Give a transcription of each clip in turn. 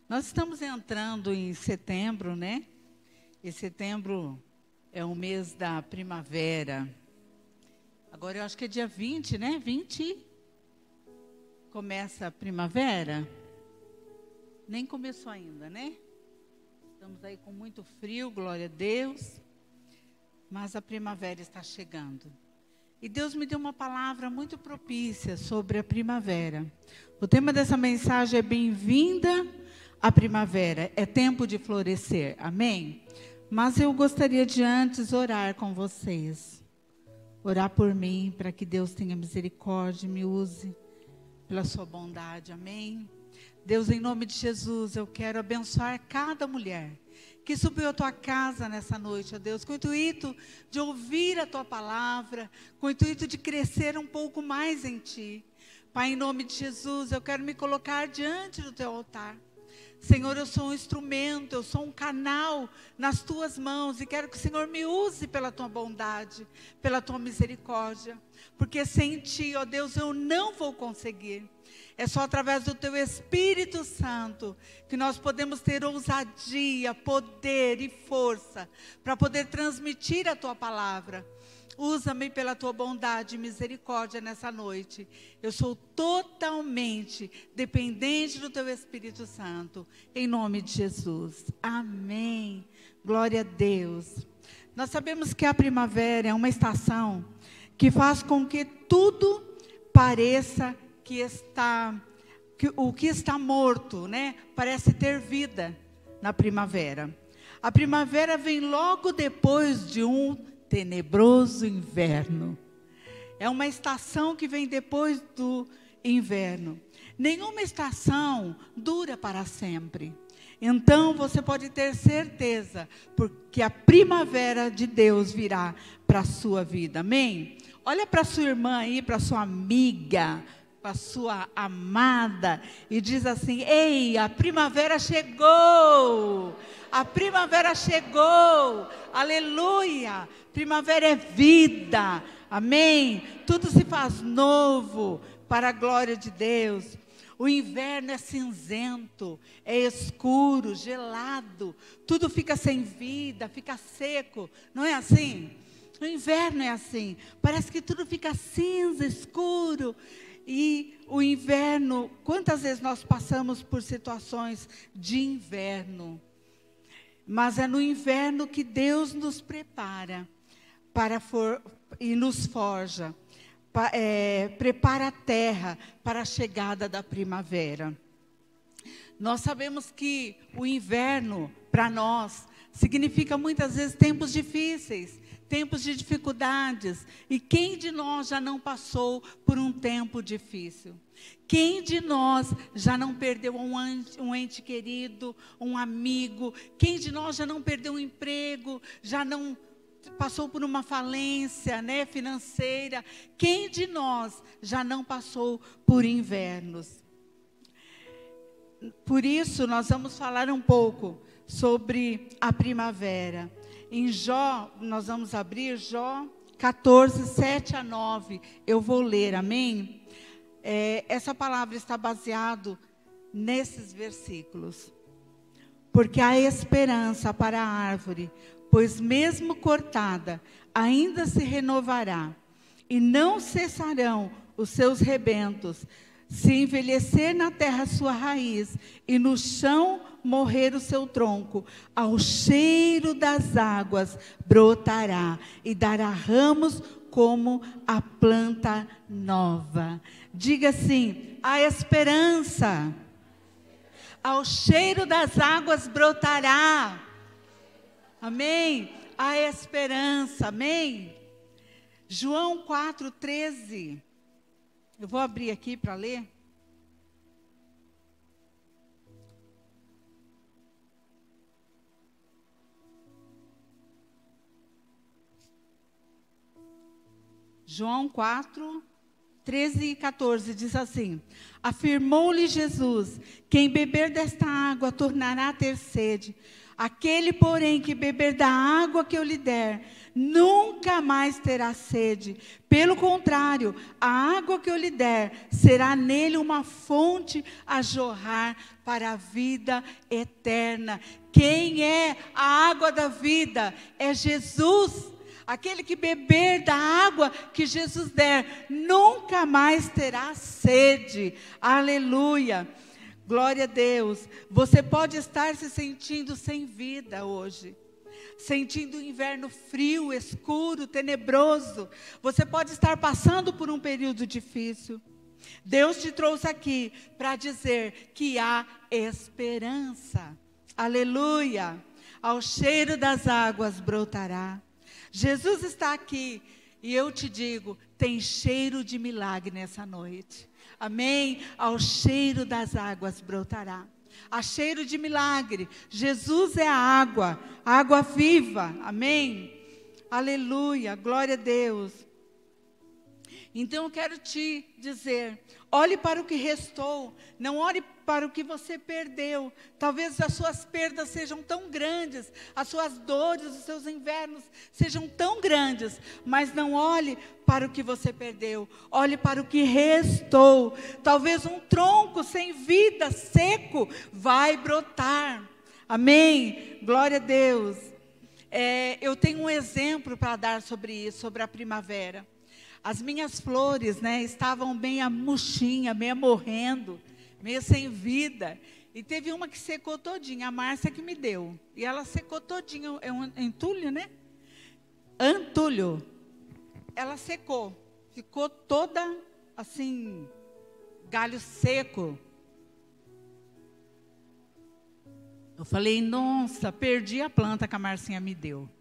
Nós estamos entrando em setembro, né? E setembro é o mês da primavera. Agora eu acho que é dia 20, né? 20 começa a primavera. Nem começou ainda, né? Estamos aí com muito frio, glória a Deus. Mas a primavera está chegando. E Deus me deu uma palavra muito propícia sobre a primavera. O tema dessa mensagem é Bem-vinda à primavera. É tempo de florescer. Amém? Mas eu gostaria de antes orar com vocês. Orar por mim, para que Deus tenha misericórdia e me use pela sua bondade. Amém? Deus, em nome de Jesus, eu quero abençoar cada mulher que subiu à tua casa nessa noite, ó Deus, com o intuito de ouvir a tua palavra, com o intuito de crescer um pouco mais em ti. Pai, em nome de Jesus, eu quero me colocar diante do teu altar. Senhor, eu sou um instrumento, eu sou um canal nas tuas mãos e quero que o Senhor me use pela tua bondade, pela tua misericórdia, porque sem ti, ó Deus, eu não vou conseguir. É só através do teu Espírito Santo que nós podemos ter ousadia, poder e força para poder transmitir a tua palavra. Usa-me pela tua bondade e misericórdia nessa noite. Eu sou totalmente dependente do teu Espírito Santo. Em nome de Jesus. Amém. Glória a Deus. Nós sabemos que a primavera é uma estação que faz com que tudo pareça que o que está morto, né? Parece ter vida na primavera. A primavera vem logo depois de um tenebroso inverno. É uma estação que vem depois do inverno. Nenhuma estação dura para sempre. Então você pode ter certeza, porque a primavera de Deus virá para a sua vida. Amém? Olha para sua irmã aí, para sua amiga, para sua amada, e diz assim: ei, a primavera chegou, a primavera chegou, aleluia, primavera é vida, amém, tudo se faz novo, para a glória de Deus. O inverno é cinzento, é escuro, gelado, tudo fica sem vida, fica seco, não é assim? O inverno é assim, parece que tudo fica cinza, escuro. E o inverno, quantas vezes nós passamos por situações de inverno? Mas é no inverno que Deus nos prepara e nos forja, prepara a terra para a chegada da primavera. Nós sabemos que o inverno, para nós, significa muitas vezes tempos difíceis, tempos de dificuldades. E quem de nós já não passou por um tempo difícil? Quem de nós já não perdeu um ente querido, um amigo? Quem de nós já não perdeu um emprego, já não passou por uma falência, né, financeira? Quem de nós já não passou por invernos? Por isso, nós vamos falar um pouco sobre a primavera. Em Jó, nós vamos abrir Jó 14, 7 a 9. Eu vou ler, amém? Essa palavra está baseada nesses versículos. Porque há esperança para a árvore, pois mesmo cortada, ainda se renovará, e não cessarão os seus rebentos. Se envelhecer na terra sua raiz, e no chão morrer o seu tronco, ao cheiro das águas brotará, e dará ramos como a planta nova. Diga assim: a esperança, ao cheiro das águas brotará. Amém? A esperança, amém? João 4:13. Eu vou abrir aqui para ler. João 4, 13 e 14 diz assim: afirmou-lhe Jesus: quem beber desta água tornará a ter sede. Aquele, porém, que beber da água que eu lhe der, nunca mais terá sede. Pelo contrário, a água que eu lhe der será nele uma fonte a jorrar para a vida eterna. Quem é a água da vida? É Jesus. Aquele que beber da água que Jesus der, nunca mais terá sede. Aleluia. Glória a Deus. Você pode estar se sentindo sem vida hoje. Sentindo o inverno frio, escuro, tenebroso. Você pode estar passando por um período difícil. Deus te trouxe aqui para dizer que há esperança. Aleluia. Ao cheiro das águas brotará. Jesus está aqui e eu te digo, tem cheiro de milagre nessa noite. Amém? Ao cheiro das águas brotará. Há cheiro de milagre. Jesus é a água viva. Amém? Aleluia, glória a Deus. Então eu quero te dizer, olhe para o que restou, não olhe para o que você perdeu. Talvez as suas perdas sejam tão grandes, as suas dores, os seus invernos sejam tão grandes, mas não olhe para o que você perdeu, olhe para o que restou. Talvez um tronco sem vida, seco, vai brotar. Amém? Glória a Deus. Eu tenho um exemplo para dar sobre isso, sobre a primavera. As minhas flores, né, estavam meio murchinha, meio morrendo, meio sem vida. E teve uma que secou todinha, a Márcia que me deu. E ela secou todinha, é um entulho, né? Antulho. Ela secou, ficou toda assim, galho seco. Eu falei, nossa, perdi a planta que a Marcinha me deu.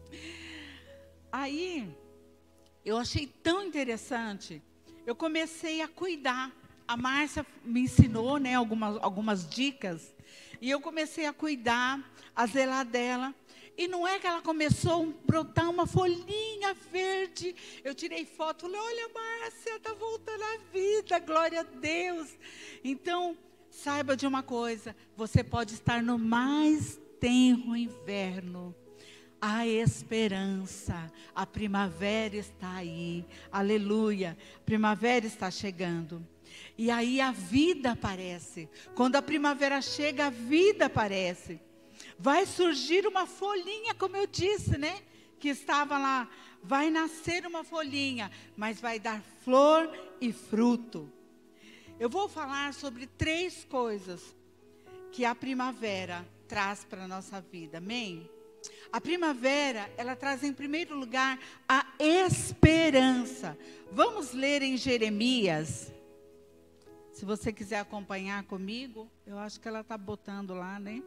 Aí, eu achei tão interessante, eu comecei a cuidar. A Márcia me ensinou, né, algumas dicas, e eu comecei a cuidar, a zelar dela. E não é que ela começou a brotar uma folhinha verde. Eu tirei foto, falei, olha, Márcia, está voltando à vida, glória a Deus. Então, saiba de uma coisa, você pode estar no mais tenro inverno. Há esperança, a primavera está aí, aleluia, a primavera está chegando. E aí a vida aparece, quando a primavera chega, a vida aparece. Vai surgir uma folhinha, como eu disse, né, que estava lá, vai nascer uma folhinha, mas vai dar flor e fruto. Eu vou falar sobre 3 coisas que a primavera traz para a nossa vida, amém? A primavera, ela traz em primeiro lugar a esperança. Vamos ler em Jeremias. Se você quiser acompanhar comigo, eu acho que ela está botando lá, né?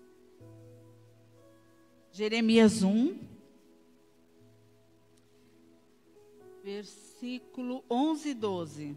Jeremias 1, versículo 11 e 12.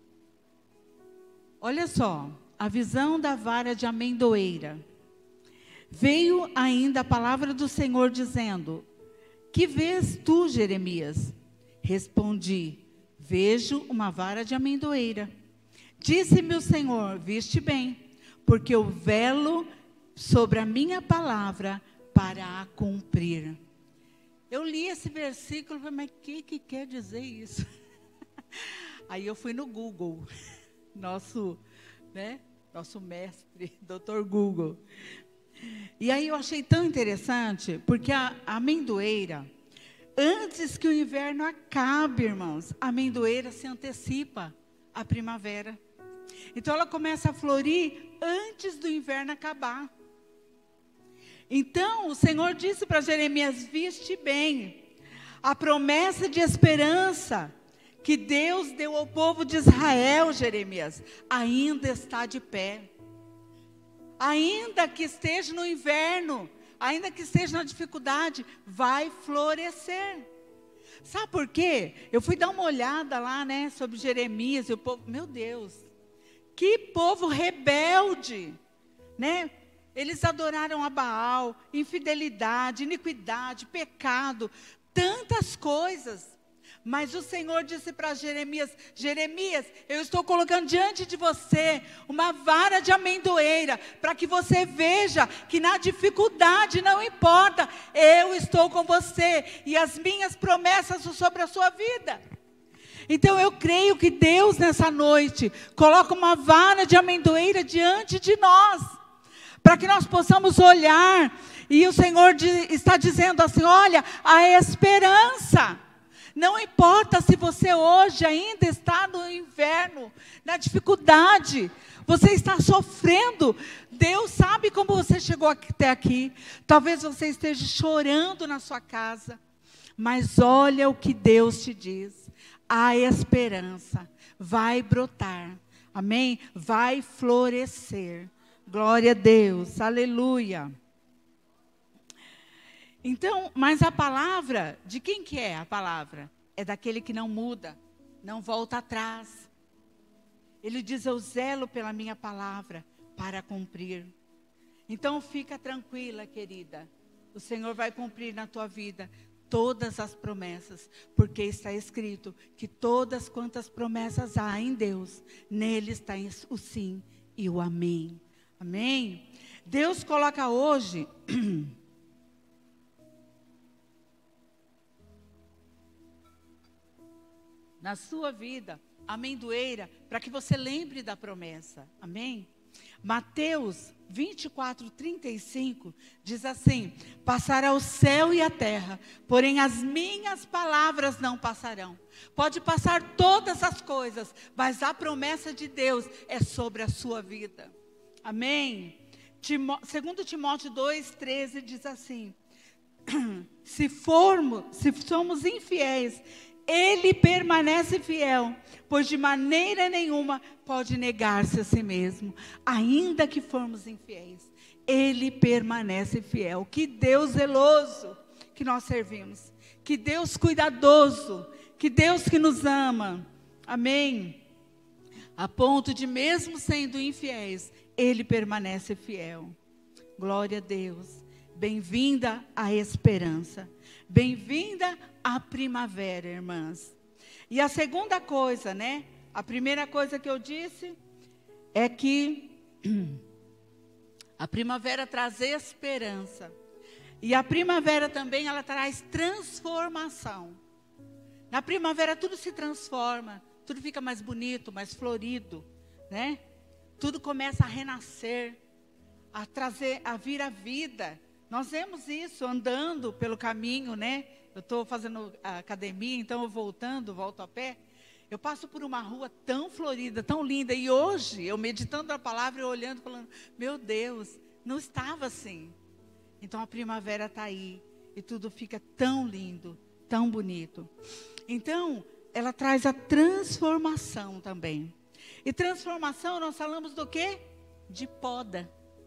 Olha só, a visão da vara de amendoeira. Veio ainda a palavra do Senhor dizendo, que vês tu, Jeremias? Respondi, vejo uma vara de amendoeira. Disse-me o Senhor, viste bem, porque eu velo sobre a minha palavra para a cumprir. Eu li esse versículo e falei, mas o que quer dizer isso? Aí eu fui no Google, nosso mestre, Dr. Google. E aí eu achei tão interessante, porque a amendoeira, antes que o inverno acabe, irmãos, a amendoeira se antecipa à primavera. Então ela começa a florir antes do inverno acabar. Então o Senhor disse para Jeremias, viste bem, a promessa de esperança que Deus deu ao povo de Israel, Jeremias, ainda está de pé. Ainda que esteja no inverno, ainda que esteja na dificuldade, vai florescer. Sabe por quê? Eu fui dar uma olhada lá, né, sobre Jeremias e o povo, meu Deus, que povo rebelde, né? Eles adoraram a Baal, infidelidade, iniquidade, pecado, tantas coisas. Mas o Senhor disse para Jeremias, Jeremias, eu estou colocando diante de você uma vara de amendoeira, para que você veja que na dificuldade não importa, eu estou com você, e as minhas promessas são sobre a sua vida. Então eu creio que Deus nessa noite coloca uma vara de amendoeira diante de nós, para que nós possamos olhar, e o Senhor está dizendo assim: olha, a esperança. Não importa se você hoje ainda está no inverno, na dificuldade, você está sofrendo. Deus sabe como você chegou até aqui. Talvez você esteja chorando na sua casa, mas olha o que Deus te diz: a esperança vai brotar, amém? Vai florescer. Glória a Deus, aleluia. Então, mas a palavra, de quem que é a palavra? É daquele que não muda, não volta atrás. Ele diz: eu zelo pela minha palavra para cumprir. Então fica tranquila, querida. O Senhor vai cumprir na tua vida todas as promessas, porque está escrito que todas quantas promessas há em Deus, nele está o sim e o amém. Amém? Deus coloca hoje na sua vida amendoeira, para que você lembre da promessa. Amém? Mateus 24:35 diz assim: passará o céu e a terra, porém as minhas palavras não passarão. Pode passar todas as coisas, mas a promessa de Deus é sobre a sua vida. Amém? 2 Timóteo 2:13 diz assim: se somos infiéis, Ele permanece fiel, pois de maneira nenhuma pode negar-se a si mesmo. Ainda que formos infiéis, Ele permanece fiel. Que Deus zeloso que nós servimos. Que Deus cuidadoso. Que Deus que nos ama. Amém? A ponto de, mesmo sendo infiéis, Ele permanece fiel. Glória a Deus. Bem-vinda à esperança. Bem-vinda à primavera, irmãs. E a segunda coisa, né? A primeira coisa que eu disse é que a primavera traz esperança. E a primavera também, ela traz transformação. Na primavera tudo se transforma, tudo fica mais bonito, mais florido, né? Tudo começa a renascer, a vir à vida. Nós vemos isso andando pelo caminho, né? Eu estou fazendo academia, então eu volto a pé. Eu passo por uma rua tão florida, tão linda. E hoje, eu meditando a palavra e olhando, falando: meu Deus, não estava assim. Então a primavera está aí. E tudo fica tão lindo, tão bonito. Então, ela traz a transformação também. E transformação, nós falamos do quê? De poda.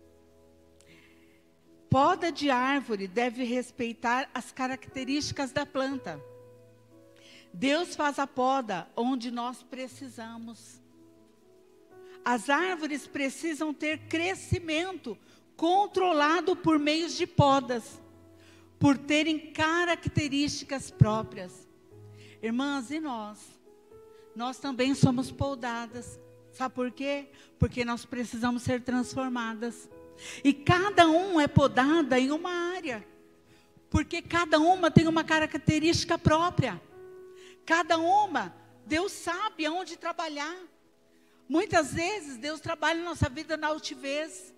Poda de árvore deve respeitar as características da planta. Deus faz a poda onde nós precisamos. As árvores precisam ter crescimento controlado por meios de podas, por terem características próprias. Irmãs, e nós? Nós também somos podadas. Sabe por quê? Porque nós precisamos ser transformadas. E cada um é podada em uma área, porque cada uma tem uma característica própria. Cada uma, Deus sabe aonde trabalhar. Muitas vezes Deus trabalha na nossa vida na altivez.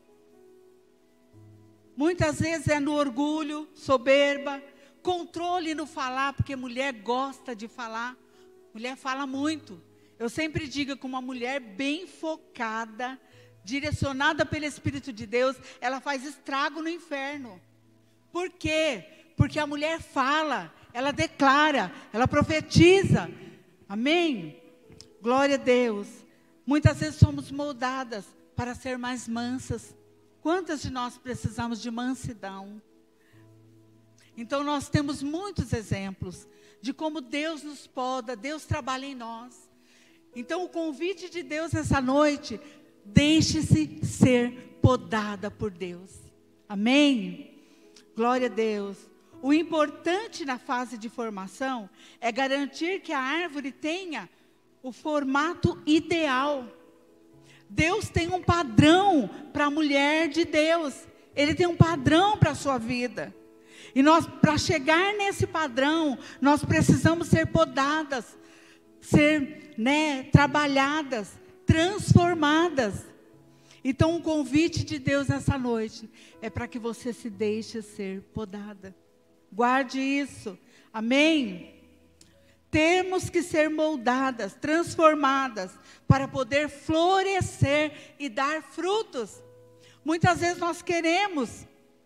Muitas vezes é no orgulho, soberba, controle no falar, porque mulher gosta de falar. Mulher fala muito. Eu sempre digo que uma mulher bem focada, direcionada pelo Espírito de Deus, ela faz estrago no inferno. Por quê? Porque a mulher fala, ela declara, ela profetiza. Amém? Glória a Deus. Muitas vezes somos moldadas para ser mais mansas. Quantas de nós precisamos de mansidão? Então nós temos muitos exemplos de como Deus nos poda, Deus trabalha em nós. Então o convite de Deus nessa noite: deixe-se ser podada por Deus. Amém? Glória a Deus. O importante na fase de formação é garantir que a árvore tenha o formato ideal. Deus tem um padrão para a mulher de Deus. Ele tem um padrão para a sua vida. E nós, para chegar nesse padrão, nós precisamos ser podadas. ser, né, trabalhadas, transformadas. Então, um convite de Deus nessa noite é para que você se deixe ser podada. Guarde isso. Amém? Temos que ser moldadas, transformadas, para poder florescer e dar frutos. Muitas vezes nós queremos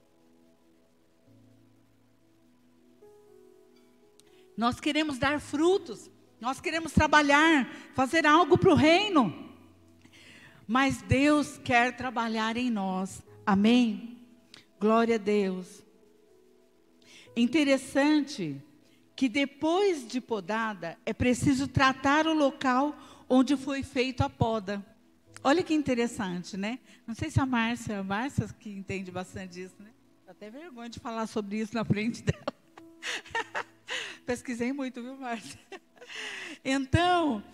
dar frutos, nós queremos trabalhar, fazer algo para o reino. Mas Deus quer trabalhar em nós. Amém? Glória a Deus. Interessante que depois de podada, é preciso tratar o local onde foi feita a poda. Olha que interessante, né? Não sei se a Márcia que entende bastante disso, né? Dá até vergonha de falar sobre isso na frente dela. Pesquisei muito, viu, Márcia? Então,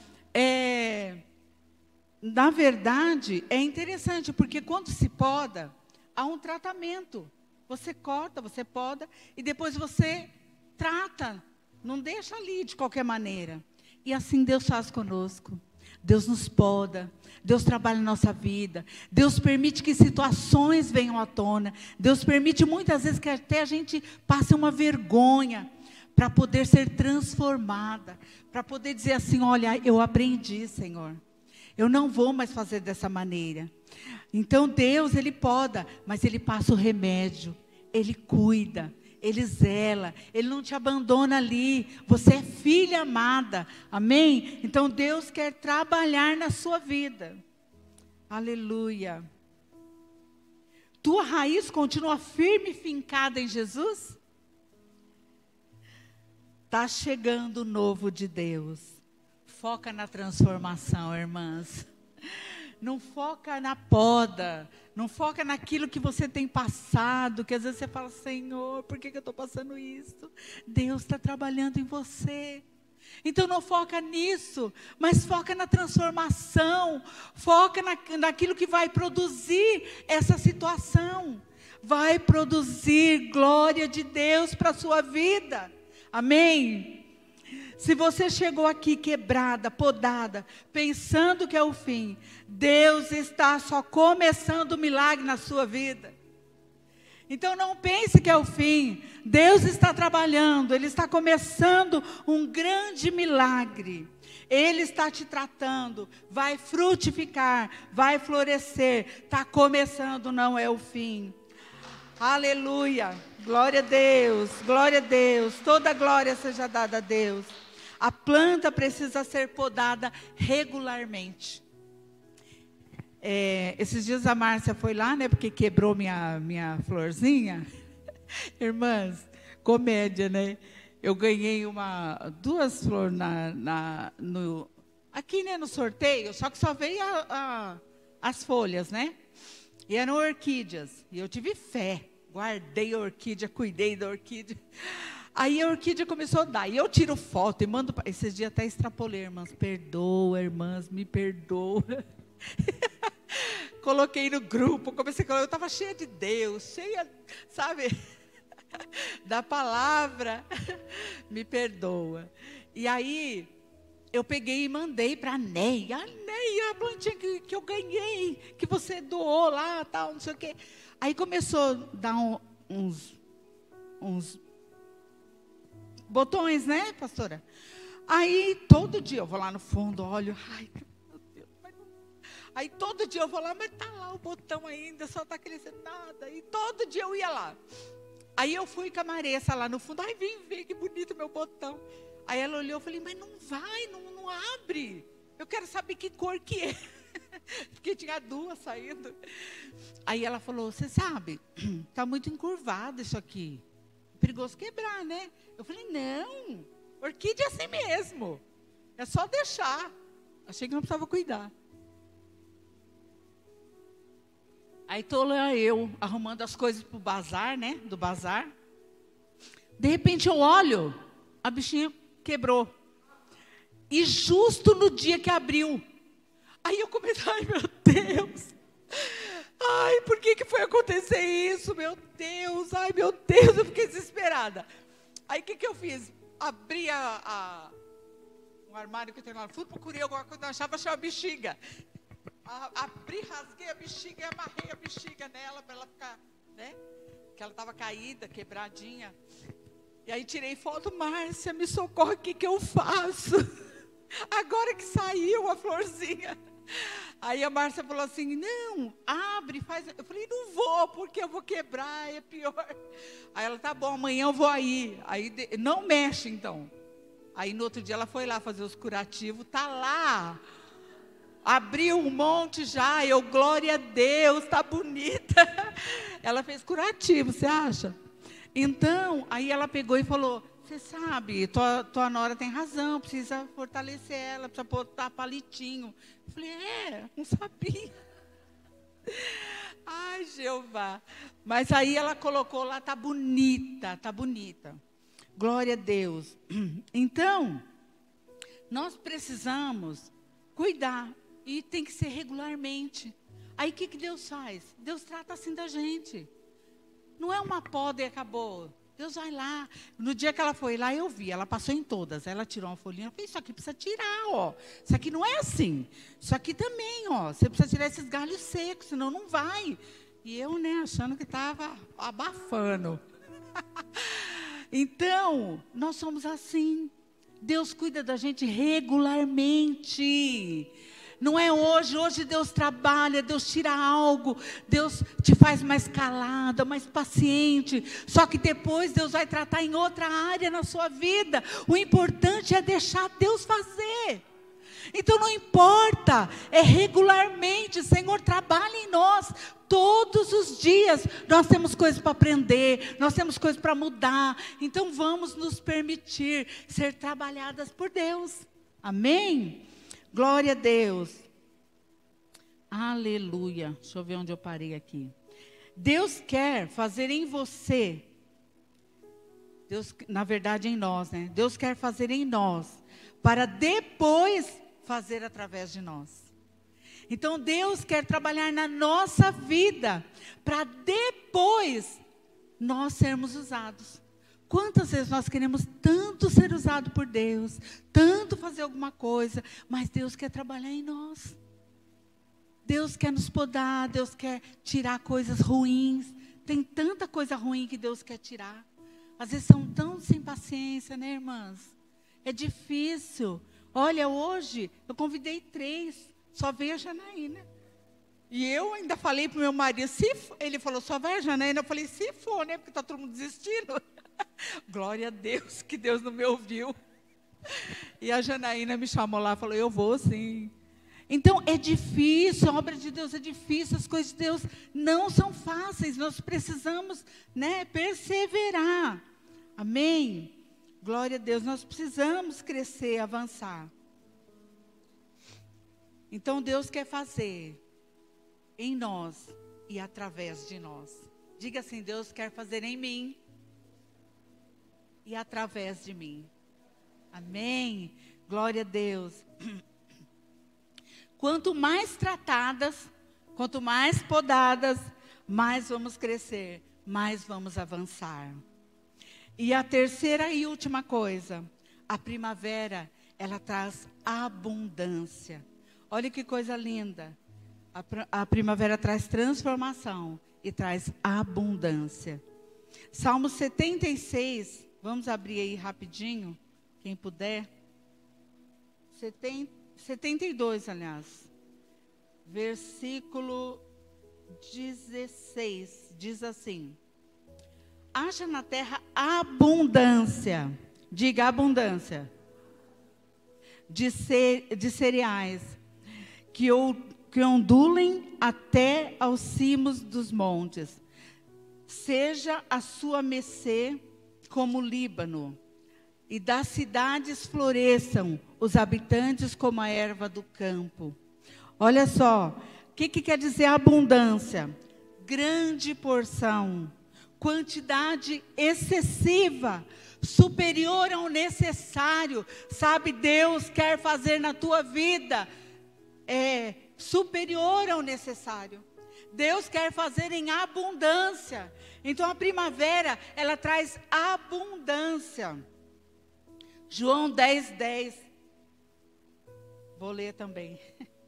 na verdade, é interessante, porque quando se poda, há um tratamento. Você corta, você poda, e depois você trata. Não deixa ali de qualquer maneira. E assim Deus faz conosco. Deus nos poda. Deus trabalha na nossa vida. Deus permite que situações venham à tona. Deus permite muitas vezes que até a gente passe uma vergonha, para poder ser transformada. Para poder dizer assim, olha, eu aprendi, Senhor. Eu não vou mais fazer dessa maneira. Então Deus, Ele poda, mas Ele passa o remédio. Ele cuida, Ele zela, Ele não te abandona ali. Você é filha amada, amém? Então Deus quer trabalhar na sua vida. Aleluia. Tua raiz continua firme e fincada em Jesus? Está chegando o novo de Deus. Foca na transformação, irmãs. Não foca na poda. Não foca naquilo que você tem passado. Que às vezes você fala, Senhor, por que eu estou passando isso? Deus está trabalhando em você. Então não foca nisso. Mas foca na transformação. Foca naquilo que vai produzir essa situação. Vai produzir glória de Deus para a sua vida. Amém? Se você chegou aqui quebrada, podada, pensando que é o fim, Deus está só começando o milagre na sua vida. Então não pense que é o fim. Deus está trabalhando, Ele está começando um grande milagre. Ele está te tratando, vai frutificar, vai florescer. Está começando, não é o fim. Aleluia, glória a Deus, glória a Deus. Toda glória seja dada a Deus. A planta precisa ser podada regularmente. Esses dias a Márcia foi lá, né? Porque quebrou minha florzinha. Irmãs, comédia, né? Eu ganhei duas flores aqui, né, no sorteio, só que só veio as folhas, né? E eram orquídeas. E eu tive fé. Guardei a orquídea, cuidei da orquídea. Aí a orquídea começou a dar. E eu tiro foto e mando. Esses dias até extrapolei, irmãs. Perdoa, irmãs, me perdoa. Coloquei no grupo, comecei a colocar. Eu estava cheia de Deus, cheia, sabe, da palavra. Me perdoa. E aí, eu peguei e mandei para a Ney. A plantinha que eu ganhei, que você doou lá, tal, não sei o quê. Aí começou a dar uns botões, né, pastora? Aí, todo dia eu vou lá no fundo, olho, ai, meu Deus. Aí, todo dia eu vou lá, mas está lá o botão ainda, só está crescendo nada. E todo dia eu ia lá. Aí, eu fui com a Maressa lá no fundo, ai, vem ver que bonito meu botão. Aí, ela olhou, eu falei, mas não vai, não abre. Eu quero saber que cor que é. Porque tinha duas saindo. Aí, ela falou, você sabe, está muito encurvado isso aqui. Perigoso quebrar, né? Eu falei, não, orquídea é assim mesmo. É só deixar. Achei que não precisava cuidar. Aí estou lá eu, arrumando as coisas para o bazar, né? Do bazar. De repente eu olho, a bichinha quebrou. E justo no dia que abriu. Aí eu comecei, ai meu Deus. Ai, por que foi acontecer isso? Meu Deus, ai meu Deus, eu fiquei desesperada. Aí o que eu fiz? Abri um armário que eu tenho lá no fundo, procurei alguma coisa, não achava, achei uma bexiga. Abri, rasguei a bexiga e amarrei a bexiga nela para ela ficar, né? Que ela estava caída, quebradinha. E aí tirei foto, Márcia, me socorre, o que eu faço? Agora que saiu a florzinha. Aí a Márcia falou assim, não, abre, faz. Eu falei, não vou, porque eu vou quebrar, é pior. Aí ela, tá bom, amanhã eu vou aí. Aí, não mexe então. Aí no outro dia ela foi lá fazer os curativos, tá lá. Abriu um monte já, eu, glória a Deus, tá bonita. Ela fez curativo, você acha? Então, aí ela pegou e falou, você sabe, tua nora tem razão, precisa fortalecer ela, precisa botar palitinho. Eu falei, não sabia. Ai, Jeová. Mas aí ela colocou lá, tá bonita, tá bonita. Glória a Deus. Então, nós precisamos cuidar, e tem que ser regularmente. Aí o que Deus faz? Deus trata assim da gente. Não é uma poda e acabou. Deus vai lá. No dia que ela foi lá, eu vi. Ela passou em todas. Ela tirou uma folhinha. Eu falei, isso aqui precisa tirar, ó. Isso aqui não é assim. Isso aqui também, ó. Você precisa tirar esses galhos secos, senão não vai. E eu, né, achando que estava abafando. Então, nós somos assim. Deus cuida da gente regularmente. Não é hoje Deus trabalha, Deus tira algo, Deus te faz mais calada, mais paciente. Só que depois Deus vai tratar em outra área na sua vida. O importante é deixar Deus fazer. Então não importa, é regularmente, Senhor, trabalha em nós. Todos os dias nós temos coisas para aprender, nós temos coisas para mudar. Então vamos nos permitir ser trabalhadas por Deus. Amém? Glória a Deus. Aleluia. Deixa eu ver onde eu parei aqui. Deus quer fazer em você, Deus, na verdade em nós, né? Deus quer fazer em nós, para depois fazer através de nós. Então Deus quer trabalhar na nossa vida, para depois nós sermos usados. Quantas vezes nós queremos tanto ser usado por Deus, tanto fazer alguma coisa, mas Deus quer trabalhar em nós. Deus quer nos podar, Deus quer tirar coisas ruins. Tem tanta coisa ruim que Deus quer tirar. Às vezes são tão sem paciência, né, irmãs? É difícil. Olha, hoje eu convidei 3, só veio a Janaína. E eu ainda falei para o meu marido, ele falou, só vai a Janaína. Eu falei, se for, né, porque está todo mundo desistindo. Glória a Deus, que Deus não me ouviu. E a Janaína me chamou lá e falou, eu vou sim. Então é difícil, a obra de Deus é difícil, as coisas de Deus não são fáceis. Nós precisamos, né, perseverar. Amém? Glória a Deus, nós precisamos crescer, avançar. Então Deus quer fazer em nós e através de nós. Diga assim, Deus quer fazer em mim e através de mim. Amém? Glória a Deus. Quanto mais tratadas, quanto mais podadas, mais vamos crescer, mais vamos avançar. E a terceira e última coisa, a primavera, ela traz abundância. Olha que coisa linda. A primavera traz transformação e traz abundância. Salmo 76, vamos abrir aí rapidinho, quem puder. 72, aliás. Versículo 16, diz assim: haja na terra abundância, diga abundância, de cereais, que ondulem até aos cimos dos montes. Seja a sua mercê como o Líbano, e das cidades floresçam os habitantes como a erva do campo. Olha só, o que quer dizer abundância? Grande porção, quantidade excessiva, superior ao necessário. Sabe, Deus quer fazer na tua vida superior ao necessário. Deus quer fazer em abundância. Então a primavera, ela traz abundância. João 10:10 Vou ler também.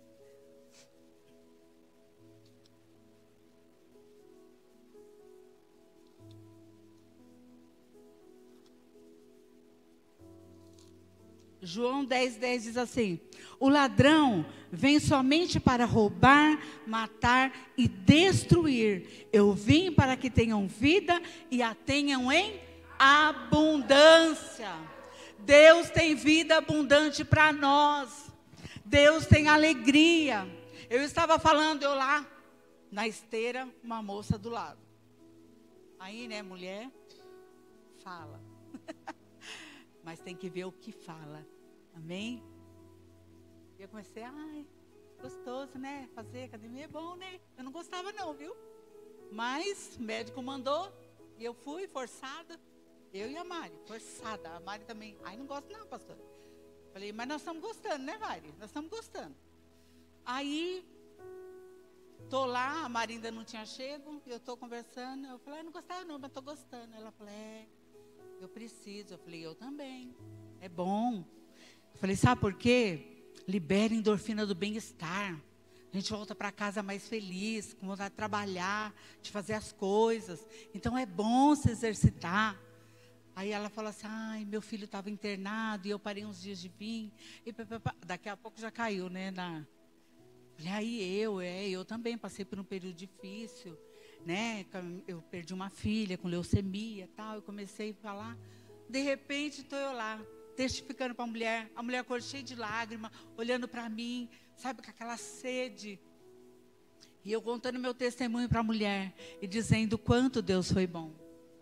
João 10:10 diz assim: o ladrão vem somente para roubar, matar e destruir. Eu vim para que tenham vida e a tenham em abundância. Deus tem vida abundante para nós. Deus tem alegria. Eu estava falando, eu lá na esteira, uma moça do lado. Aí, né, mulher, fala. Mas tem que ver o que fala. Amém? E eu comecei, ai, gostoso, né? Fazer academia é bom, né? Eu não gostava não, viu? Mas o médico mandou e eu fui forçada. Eu e a Mari, forçada. A Mari também, ai, não gosto não, pastor. Falei, mas nós estamos gostando, né, Mari? Nós estamos gostando. Aí, tô lá, a Mari ainda não tinha chego, eu tô conversando. Eu falei, não gostava não, mas tô gostando. Ela falou, eu preciso. Eu falei, eu também. É bom. Eu falei, sabe por quê? Libera endorfina do bem-estar. A gente volta para casa mais feliz, com vontade de trabalhar, de fazer as coisas. Então é bom se exercitar. Aí ela falou assim, ai, meu filho estava internado e eu parei uns dias de vir. E daqui a pouco já caiu, né? Falei, aí eu também passei por um período difícil, né? Eu perdi uma filha com leucemia e tal. Eu comecei a falar. De repente, estou eu lá, testificando para a mulher cor cheia de lágrimas, olhando para mim, sabe, com aquela sede. E eu contando meu testemunho para a mulher e dizendo o quanto Deus foi bom.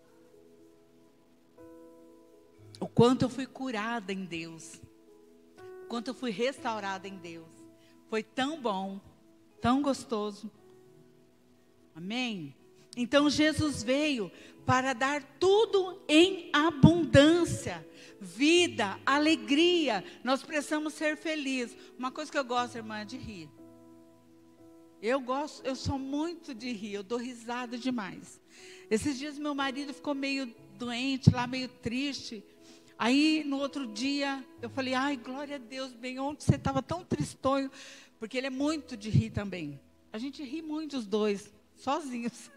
O quanto eu fui curada em Deus. O quanto eu fui restaurada em Deus. Foi tão bom, tão gostoso. Amém? Então Jesus veio para dar tudo em abundância. Vida, alegria. Nós precisamos ser felizes. Uma coisa que eu gosto, irmã, é de rir. Eu sou muito de rir, eu dou risada demais. Esses dias meu marido ficou meio doente, lá meio triste. Aí no outro dia eu falei, ai, glória a Deus, bem, ontem você estava tão tristonho. Porque ele é muito de rir também. A gente ri muito os dois, sozinhos.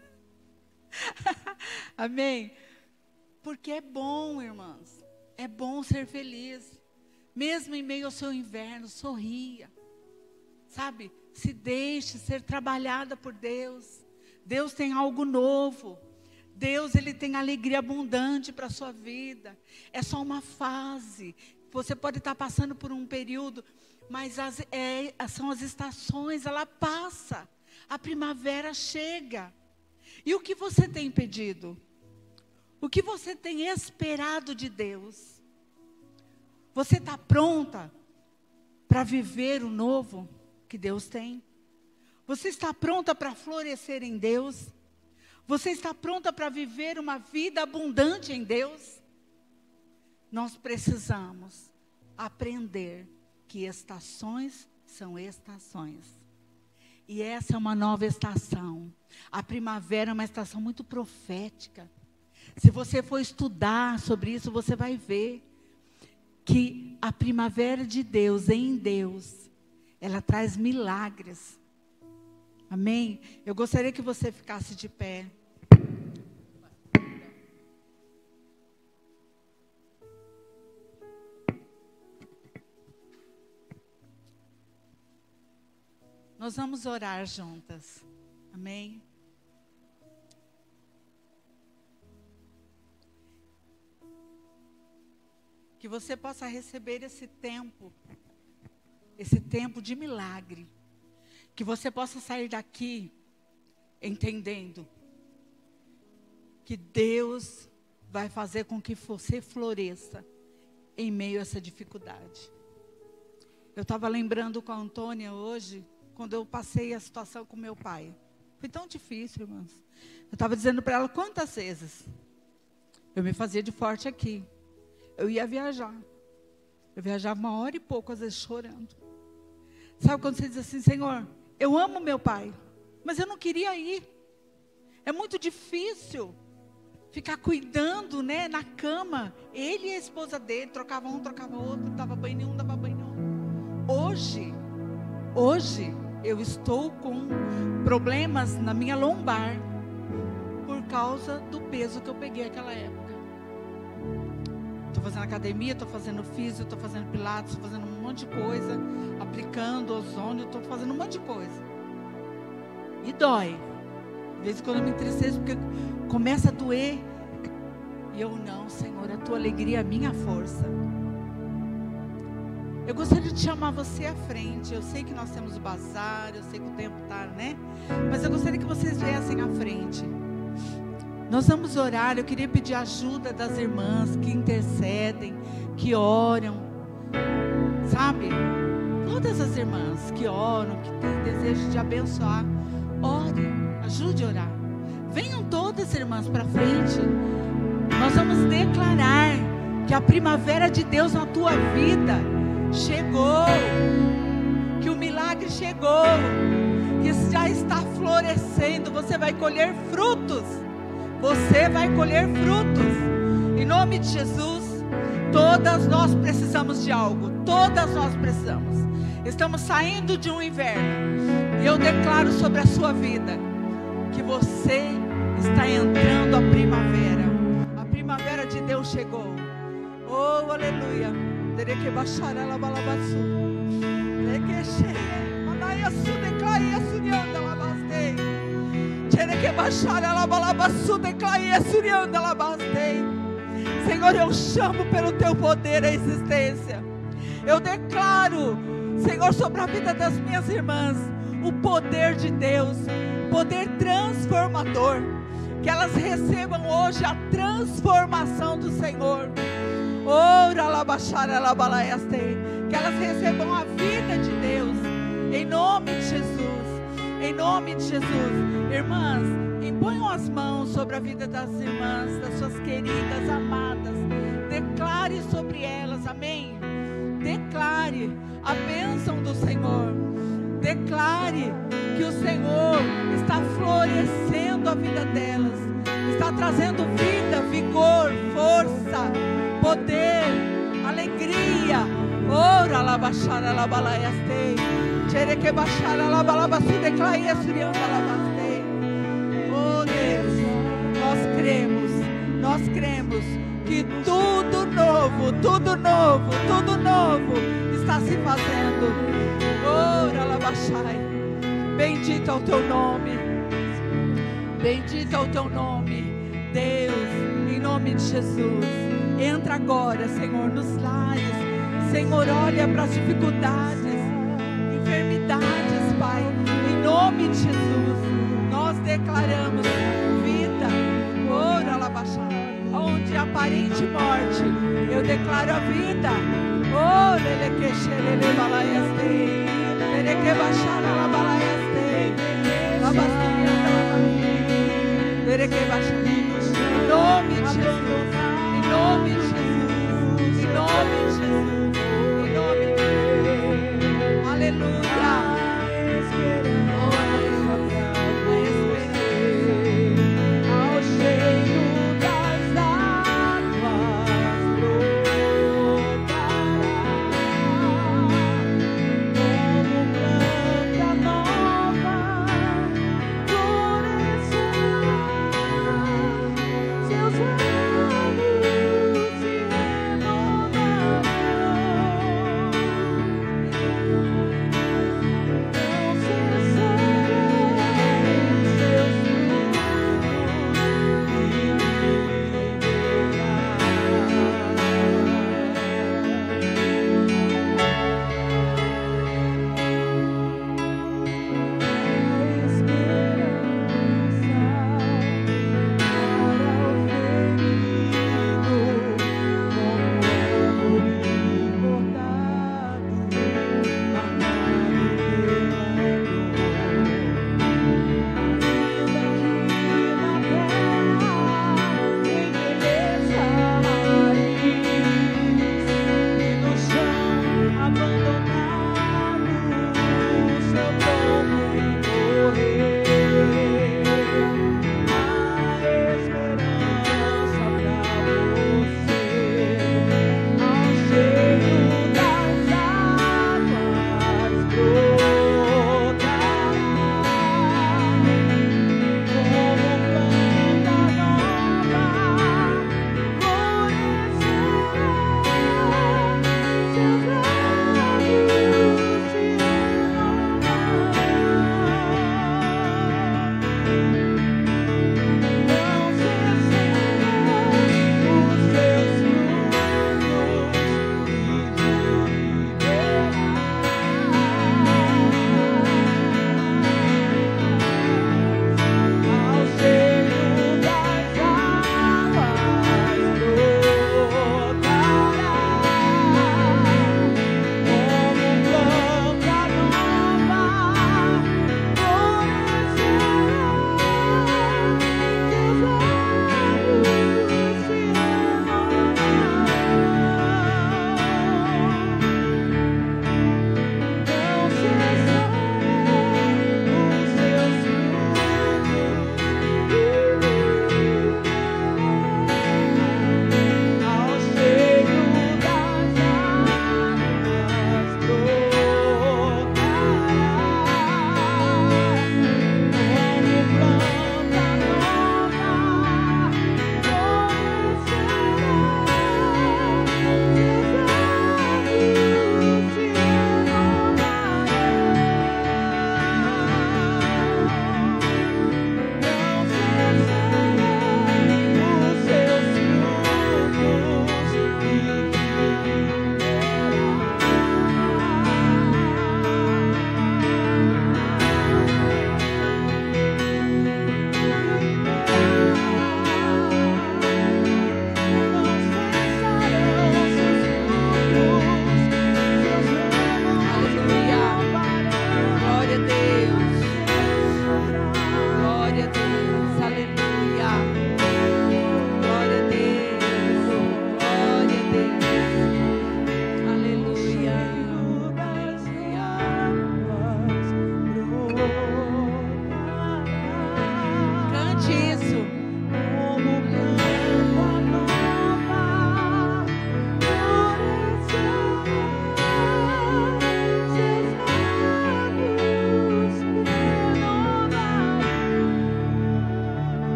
Amém? Porque é bom, irmãs. É bom ser feliz. Mesmo em meio ao seu inverno, sorria. Sabe? Se deixe ser trabalhada por Deus. Deus tem algo novo. Deus, Ele tem alegria abundante para a sua vida. É só uma fase. Você pode estar passando por um período, mas são as estações, ela passa. A primavera chega. E o que você tem pedido? O que você tem esperado de Deus? Você está pronta para viver o novo que Deus tem? Você está pronta para florescer em Deus? Você está pronta para viver uma vida abundante em Deus? Nós precisamos aprender que estações são estações. E essa é uma nova estação. A primavera é uma estação muito profética. Se você for estudar sobre isso, você vai ver que a primavera de Deus, em Deus, ela traz milagres. Amém? Eu gostaria que você ficasse de pé. Nós vamos orar juntas. Amém? Que você possa receber esse tempo de milagre. Que você possa sair daqui entendendo que Deus vai fazer com que você floresça em meio a essa dificuldade. Eu estava lembrando com a Antônia hoje, quando eu passei a situação com meu pai. Foi tão difícil, irmãos. Eu estava dizendo para ela quantas vezes eu me fazia de forte aqui. Eu ia viajar. Eu viajava 1 hora e pouco, às vezes chorando. Sabe quando você diz assim, Senhor, eu amo meu pai, mas eu não queria ir. É muito difícil ficar cuidando, né, na cama. Ele e a esposa dele, trocava um, trocava outro, dava banho em um, dava banho em outro. hoje eu estou com problemas na minha lombar por causa do peso que eu peguei naquela época. Estou fazendo academia, estou fazendo físio, estou fazendo pilates, estou fazendo um monte de coisa, aplicando ozônio, estou fazendo um monte de coisa. E dói. De vez em quando eu me entristeço porque começa a doer. E eu, não, Senhor, a tua alegria é a minha força. Eu gostaria de chamar você à frente. Eu sei que nós temos o bazar, eu sei que o tempo está, né? Mas eu gostaria que vocês viessem à frente. Nós vamos orar. Eu queria pedir ajuda das irmãs que intercedem, que oram, sabe? Todas as irmãs que oram, que têm desejo de abençoar, ore, ajude a orar. Venham todas, irmãs, para frente. Nós vamos declarar que a primavera de Deus na tua vida chegou, que o milagre chegou, que já está florescendo. Você vai colher frutos. Você vai colher frutos. Em nome de Jesus. Todas nós precisamos de algo. Todas nós precisamos. Estamos saindo de um inverno. E eu declaro sobre a sua vida que você está entrando a primavera. A primavera de Deus chegou. Oh, aleluia. Tereke baixar ela balabaçu. Tereke cheia. Mandai a su declaria surianda labastei. Tereke baixar ela balabaçu declaria surianda labastei. Senhor, eu chamo pelo teu poder a existência. Eu declaro, Senhor, sobre a vida das minhas irmãs, o poder de Deus, poder transformador. Que elas recebam hoje a transformação do Senhor. Ora lá baixar ela balaeste. Que elas recebam a vida de Deus. Em nome de Jesus. Em nome de Jesus. Irmãs, imponham as mãos sobre a vida das irmãs, das suas queridas, amadas. Declare sobre elas, amém? Declare a bênção do Senhor. Declare que o Senhor está florescendo a vida delas. Está trazendo vida, vigor, força, poder, alegria. Ora lá baixar ela balaiastei. Tere que baixar ela balabaçu declaia surianda labastei. Oh Deus, nós cremos que tudo novo está se fazendo. Ora lá baixai. Bendito é o teu nome. Bendito é o teu nome, Deus, em nome de Jesus. Entra agora, Senhor, nos lares. Senhor, olha para as dificuldades, enfermidades, Pai. Em nome de Jesus, nós declaramos vida. Ora lá baixai. Onde aparente morte, eu declaro a vida. Oh, ele que xerele balaiastei. Ele que baixar la balaiastei. La bastilhada la bastilhada. Ele que baixar. Em nome de Jesus. Em nome de Jesus. Em nome de Jesus. Em nome de Jesus. Aleluia.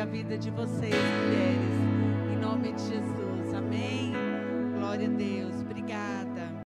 vida de vocês, mulheres. Em nome de Jesus. Amém. Glória a Deus. Obrigada.